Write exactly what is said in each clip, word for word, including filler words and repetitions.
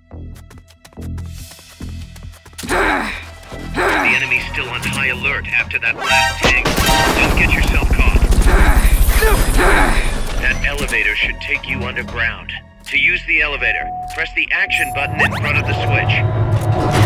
The enemy's still on high alert after that last tank. Don't get yourself caught. That elevator should take you underground. To use the elevator, press the action button in front of the switch.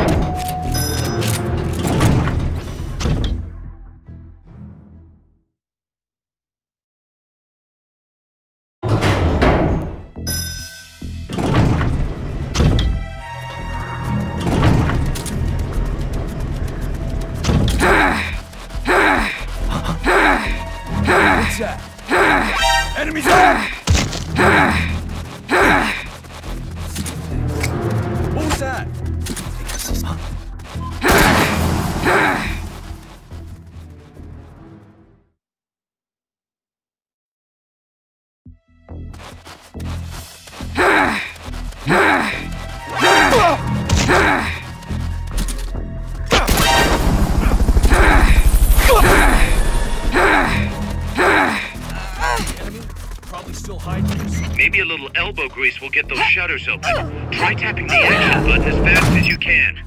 Enemies out! What was that? Maybe a little elbow grease will get those shutters open. Try tapping the action button as fast as you can.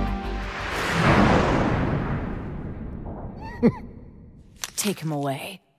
Take him away.